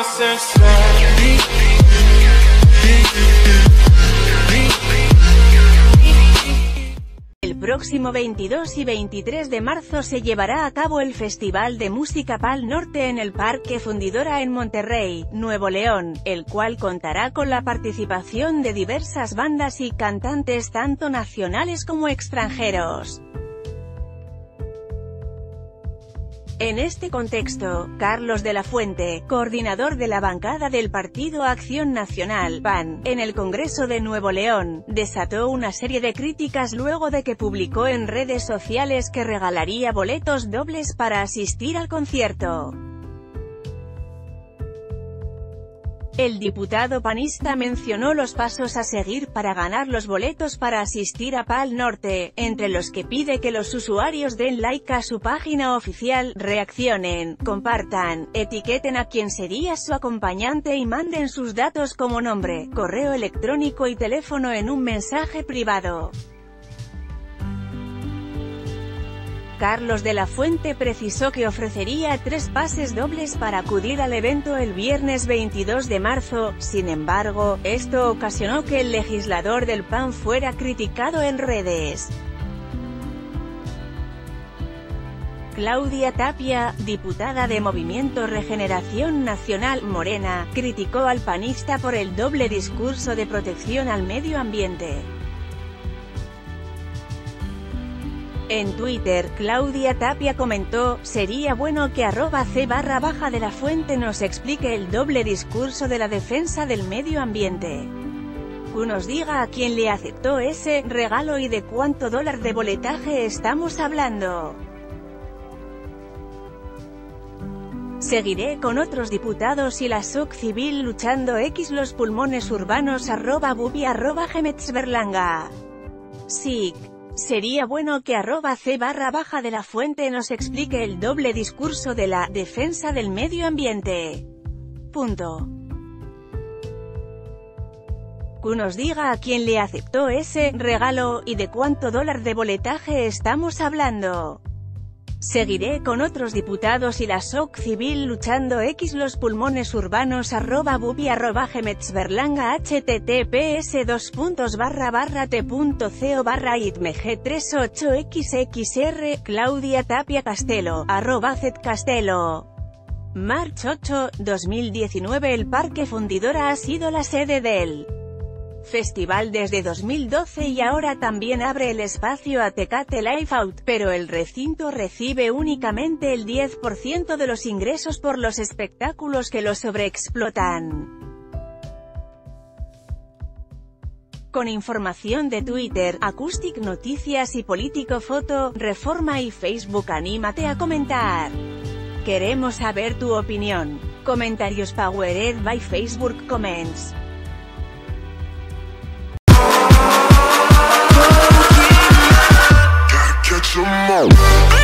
El próximo 22 y 23 de marzo se llevará a cabo el Festival de Música Pal Norte en el Parque Fundidora en Monterrey, Nuevo León, el cual contará con la participación de diversas bandas y cantantes tanto nacionales como extranjeros. En este contexto, Carlos de la Fuente, coordinador de la bancada del Partido Acción Nacional, PAN, en el Congreso de Nuevo León, desató una serie de críticas luego de que publicó en redes sociales que regalaría boletos dobles para asistir al concierto. El diputado panista mencionó los pasos a seguir para ganar los boletos para asistir a Pal Norte, entre los que pide que los usuarios den like a su página oficial, reaccionen, compartan, etiqueten a quien sería su acompañante y manden sus datos como nombre, correo electrónico y teléfono en un mensaje privado. Carlos de la Fuente precisó que ofrecería 3 pases dobles para acudir al evento el viernes 22 de marzo, sin embargo, esto ocasionó que el legislador del PAN fuera criticado en redes. Claudia Tapia, diputada de Movimiento Regeneración Nacional, Morena, criticó al panista por el doble discurso de protección al medio ambiente. En Twitter, Claudia Tapia comentó: sería bueno que @C_de-la-Fuente nos explique el doble discurso de la defensa del medio ambiente. Que nos diga a quién le aceptó ese regalo y de cuánto dólar de boletaje estamos hablando. Seguiré con otros diputados y la SOC civil luchando los pulmones urbanos @bubi@gemetsberlanga. SIC. Sería bueno que @C_de-la-Fuente nos explique el doble discurso de la defensa del medio ambiente. Que nos diga a quién le aceptó ese regalo y de cuánto dólar de boletaje estamos hablando. Seguiré con otros diputados y la SOC civil luchando los pulmones urbanos @bubi@gemetsberlanga https://t.co/itmg38xxr Claudia Tapia Castelo, @zcastelo. March 8, 2019. El Parque Fundidora ha sido la sede del festival desde 2012 y ahora también abre el espacio a Tecate Live Out, pero el recinto recibe únicamente el 10% de los ingresos por los espectáculos que lo sobreexplotan. Con información de Twitter, Acoustic Noticias y Político Foto, Reforma y Facebook. Anímate a comentar. Queremos saber tu opinión. Comentarios powered by Facebook Comments. Catch 'em all.